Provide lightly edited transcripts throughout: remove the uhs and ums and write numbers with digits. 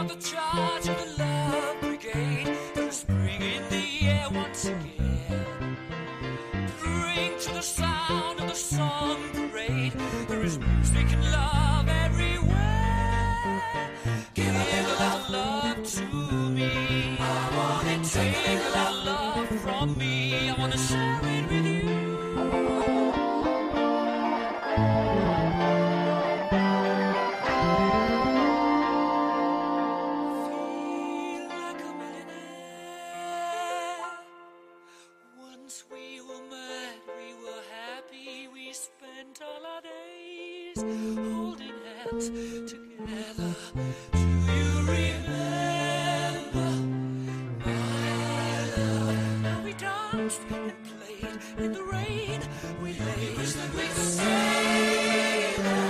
got the charge of the love brigade. There's spring in the air once again. Bring to the sound of the song parade. There is music and love everywhere. Give a little love to me. I want it. Take a little love from me. I want to share it with you. Holding hands together. Do you remember my love? How we danced and played in the rain. We made that we stay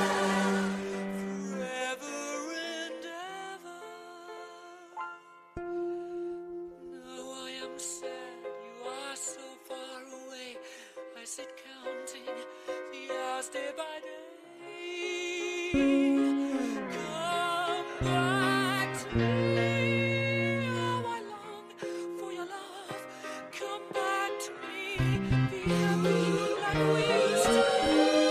forever and ever. Now I am sad you are so far away. I sit counting the hours day by day. Come back to me. Oh, I long for your love. Come back to me. Be happy like we used to be.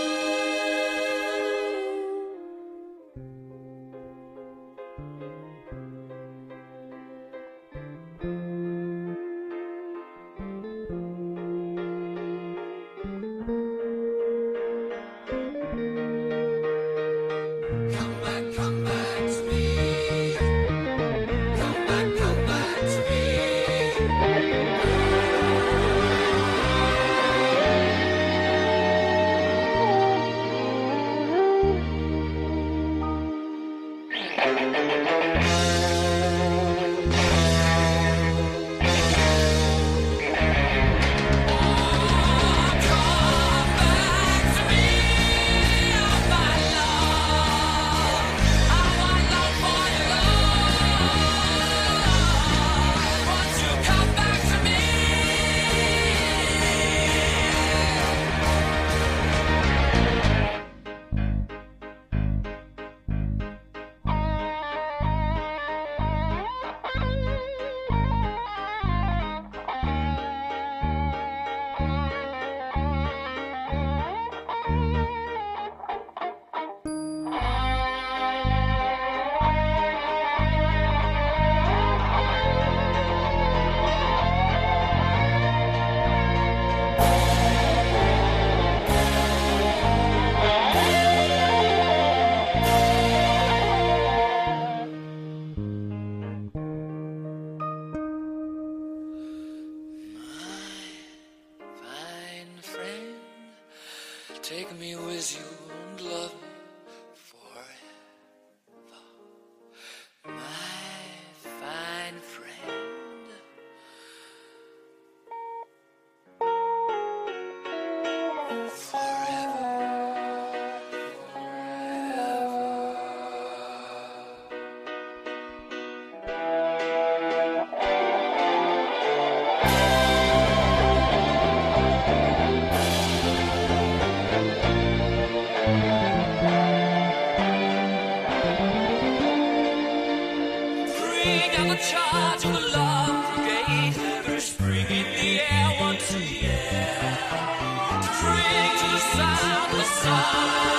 Take me with you and love me forever, my fine friend. Forever, got the charge of the love brigade. There's spring in the air once again. To bring to the sound of the sun.